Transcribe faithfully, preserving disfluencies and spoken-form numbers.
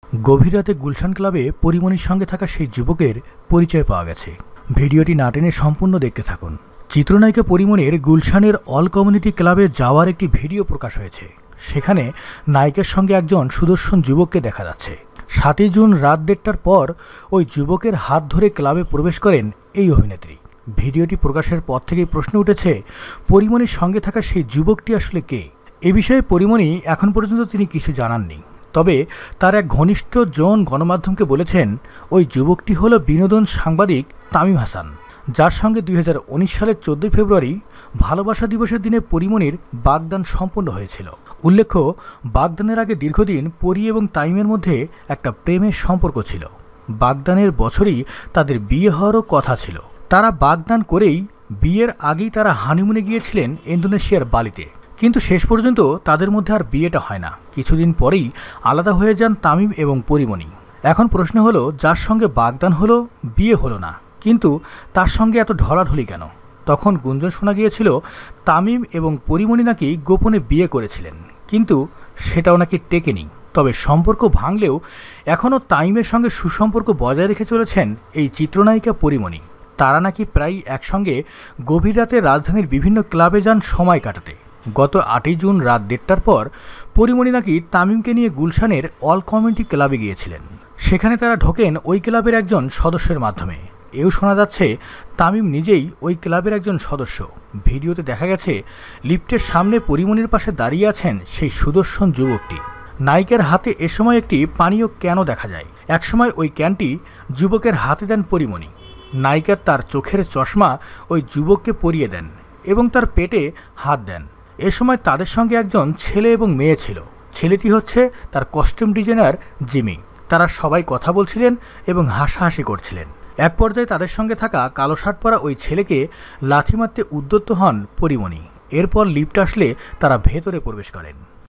গভীর রাতে গুলশান ক্লাবে পরিমণির সঙ্গে থাকা সেই যুবকের পরিচয় পাওয়া গেছে। ভিডিওটি না টেনে সম্পূর্ণ দেখতে থাকুন। চিত্রনায়িকা পরিমণির গুলশানের অল কমিউনিটি ক্লাবে যাওয়ার একটি ভিডিও প্রকাশ হয়েছে। সেখানে নায়িকার সঙ্গে একজন সুদর্শন যুবককে দেখা যাচ্ছে। সাতই জুন রাত দেড়টার পর ওই যুবকের হাত ধরে ক্লাবে প্রবেশ করেন এই অভিনেত্রী। ভিডিওটি প্রকাশের পর থেকেই প্রশ্ন উঠেছে, পরিমণির সঙ্গে থাকা সেই যুবকটি আসলে কে? এ বিষয়ে পরিমণি এখন পর্যন্ত তিনি কিছু জানাননি। তবে তার এক ঘনিষ্ঠ জন গণমাধ্যমকে বলেছেন, ওই যুবকটি হল বিনোদন সাংবাদিক তামিম হাসান, যার সঙ্গে দুই হাজার উনিশ সালের চোদ্দই ফেব্রুয়ারি ভালোবাসা দিবসের দিনে পরিমণির বাগদান সম্পন্ন হয়েছিল। উল্লেখ্য, বাগদানের আগে দীর্ঘদিন পরি এবং তামিমের মধ্যে একটা প্রেমের সম্পর্ক ছিল। বাগদানের বছরই তাদের বিয়ে হওয়ারও কথা ছিল। তারা বাগদান করেই বিয়ের আগেই তারা হানিমুনে গিয়েছিলেন ইন্দোনেশিয়ার বালিতে। কিন্তু শেষ পর্যন্ত তাদের মধ্যে আর বিয়েটা হয় না। কিছুদিন পরেই আলাদা হয়ে যান তামিম এবং পরিমণি। এখন প্রশ্ন হলো, যার সঙ্গে বাগদান হলো বিয়ে হলো না, কিন্তু তার সঙ্গে এত ঢলাঢলি কেন? তখন গুঞ্জন শোনা গিয়েছিল তামিম এবং পরিমণি নাকি গোপনে বিয়ে করেছিলেন, কিন্তু সেটাও নাকি টেকেনি। তবে সম্পর্ক ভাঙলেও এখনও তামিমের সঙ্গে সুসম্পর্ক বজায় রেখে চলেছেন এই চিত্রনায়িকা পরিমণি। তারা নাকি প্রায় একসঙ্গে গভীর রাতে রাজধানীর বিভিন্ন ক্লাবে যান সময় কাটাতে। গত আটই জুন রাত দেড়টার পর পরিমণি নাকি তামিমকে নিয়ে গুলশানের অল কমিউনিটি ক্লাবে গিয়েছিলেন। সেখানে তারা ঢোকেন ওই ক্লাবের একজন সদস্যের মাধ্যমে। এও শোনা যাচ্ছে তামিম নিজেই ওই ক্লাবের একজন সদস্য। ভিডিওতে দেখা গেছে লিফটের সামনে পরিমণির পাশে দাঁড়িয়ে আছেন সেই সুদর্শন যুবকটি। নায়িকার হাতে এ সময় একটি পানীয় ক্যানও দেখা যায়। একসময় ওই ক্যানটি যুবকের হাতে দেন পরিমণি। নায়িকার তার চোখের চশমা ওই যুবককে পরিয়ে দেন এবং তার পেটে হাত দেন। এ সময় তাদের সঙ্গে একজন ছেলে এবং মেয়ে ছিল। ছেলেটি হচ্ছে তার কস্টিউম ডিজাইনার জিমি। তারা সবাই কথা বলছিলেন এবং হাসাহাসি করছিলেন। এক পর্যায়ে তাদের সঙ্গে থাকা কালো শার্ট পরা ওই ছেলেকে লাথি মারতে উদ্যত হন পরিমণি। এরপর লিফট আসলে তারা ভেতরে প্রবেশ করেন।